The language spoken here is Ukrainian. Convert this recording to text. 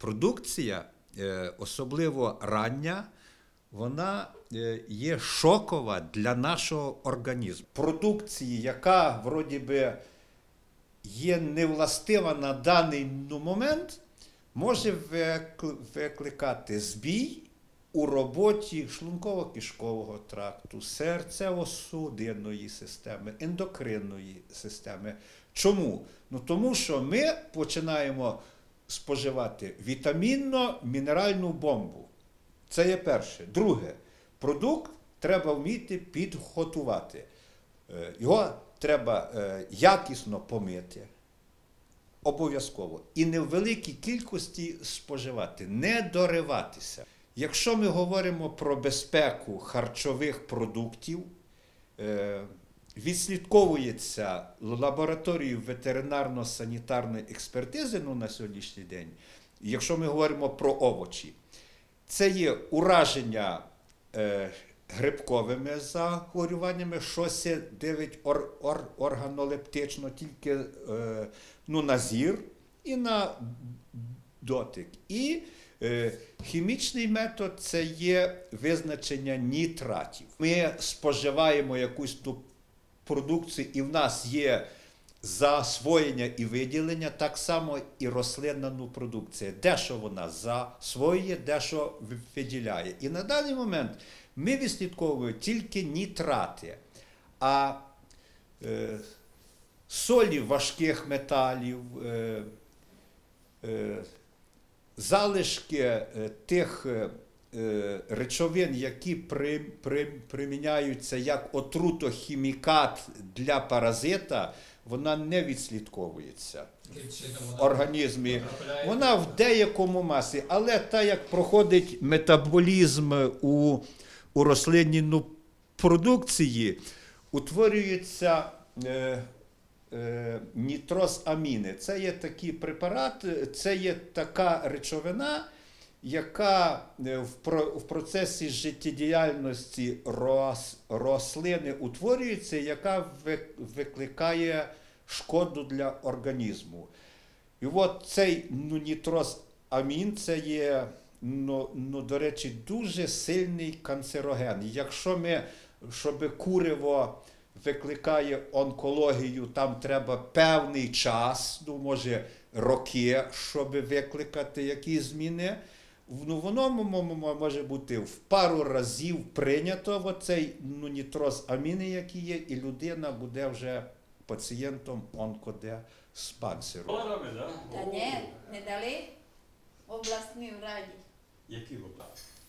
продукція, особливо рання, вона є шокова для нашого організму. Продукції, яка, вроді би, є невластива на даний момент, може викликати збій у роботі шлунково-кишкового тракту, серцево-судинної системи, ендокринної системи. Чому? Ну, тому що ми починаємо споживати вітамінно-мінеральну бомбу. Це є перше. Друге, продукт треба вміти підготувати. Його треба якісно помити, обов'язково. І не в великій кількості споживати, не дориватися. Якщо ми говоримо про безпеку харчових продуктів, відслідковується лабораторією ветеринарно-санітарної експертизи на сьогоднішній день, якщо ми говоримо про овочі, це є ураження грибковими захворюваннями, щось дивить органолептично тільки на зір і на дотик. І хімічний метод – це є визначення нітратів. Ми споживаємо якусь ту продукцію, і в нас є засвоєння і виділення, так само і рослинна продукція. Дещо вона засвоює, дещо виділяє. І на даний момент ми відслідковуємо тільки нітрати, а солі важких металів, залишки тих речовин, які приміняються як отрутохімікат для паразита, вона не відслідковується в організмі. Вона в деякому масі, але так як проходить метаболізм у рослинній продукції, утворюються нітрозаміни. Це є такий препарат, це є така речовина, яка в процесі життєдіяльності рослини утворюється, яка викликає шкоду для організму. І от цей нітрозамін, це є, до речі, дуже сильний канцероген. Якщо щоб куриво викликає онкологію, там треба певний час, може роки, щоб викликати якісь зміни. Воно може бути в пару разів прийнято, оцей нітрозаміни, які є, і людина буде вже пацієнтом онкодиспансеру. Та ні, не дали в обласній раді. Які області?